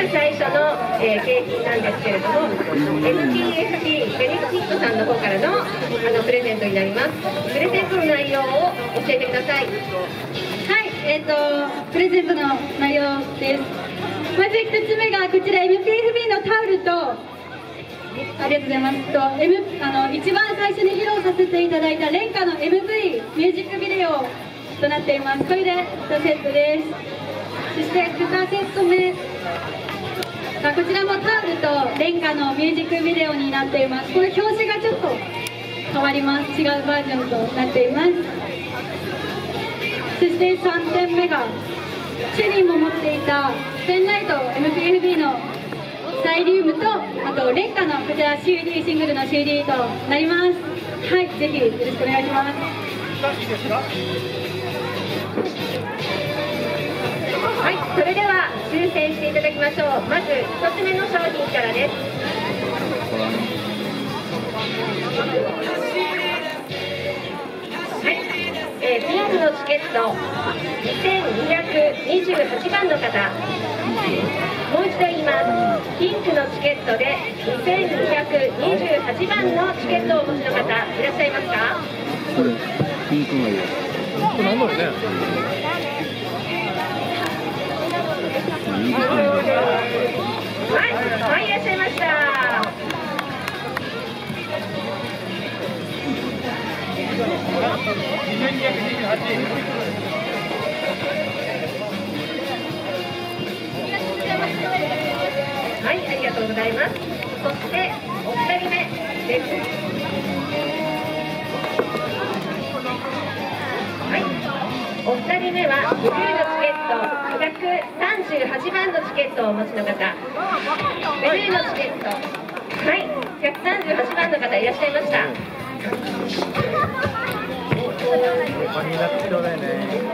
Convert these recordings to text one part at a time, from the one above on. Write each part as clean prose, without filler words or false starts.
最初の、景品なんですけれども、MPFB ベネフィットさんの方からの、プレゼントになります。プレゼントの内容を教えてください。 はい、プレゼントの内容です。まず1つ目がこちら MPFB のタオルと、ありがとうございます。一番最初に披露させていただいた廉価の MV ミュージックビデオとなっています。これで2セットです。そして2セット目、こちらもタオルと廉価のミュージックビデオになっています。これ表紙がちょっと変わります。違うバージョンとなっています。そして3点目がチェリーも持っていたペンライト MPFB のサイリウムと、あと廉価のこちら CD シングルの CD となります。はい、ぜひよろしくお願いします。 はい、それでは抽選していただきましょう。まず1つ目の商品からです。はい、ピンクのチケット2228番の方、もう一度言います。ピンクのチケットで2228番のチケットをお持ちの方いらっしゃいますか？ これピンクの色。これなんだろうね。 はい、はい、いらっしゃいました。はい、ありがとうございます。そしてお二人目です。はい、お二人目はブルーのチケット138番のチケットをお持ちの方、ブルーのチケット、はい、138番の方いらっしゃいました。 お金になってちょうだいね。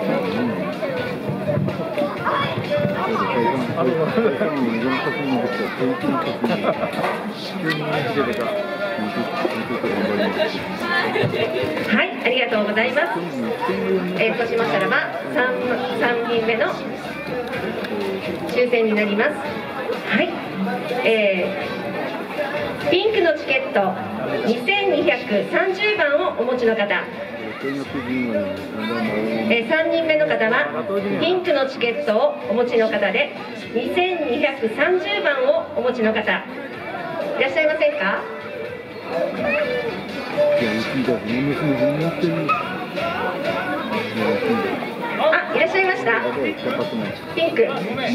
はい、ありがとうございます。そうしましたらば3人目の抽選になります。はい、ピンクのチケット2230番をお持ちの方、3人目の方はピンクのチケットをお持ちの方で2230番をお持ちの方いらっしゃいませんか？あ、いらっしゃいました。ピンク。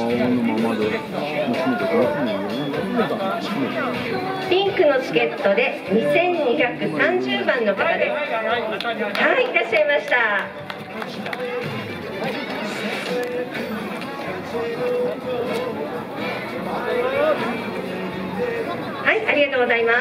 ピンクのチケットで2230番の方です。はい、いらっしゃいました。はい、ありがとうございます。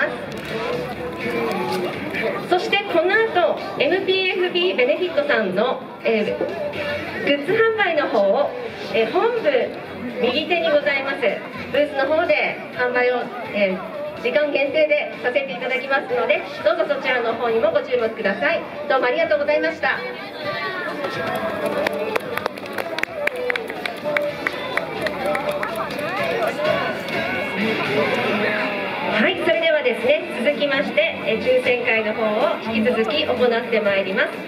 そしてこの後 MPFB ベネフィットさんの、グッズ販売の方を、本部右手にございますブースの方で販売を、時間限定でさせていただきますので、どうぞそちらの方にもご注目ください。どうもありがとうございました。はい、それではですね、続きまして抽選会の方を引き続き行ってまいります。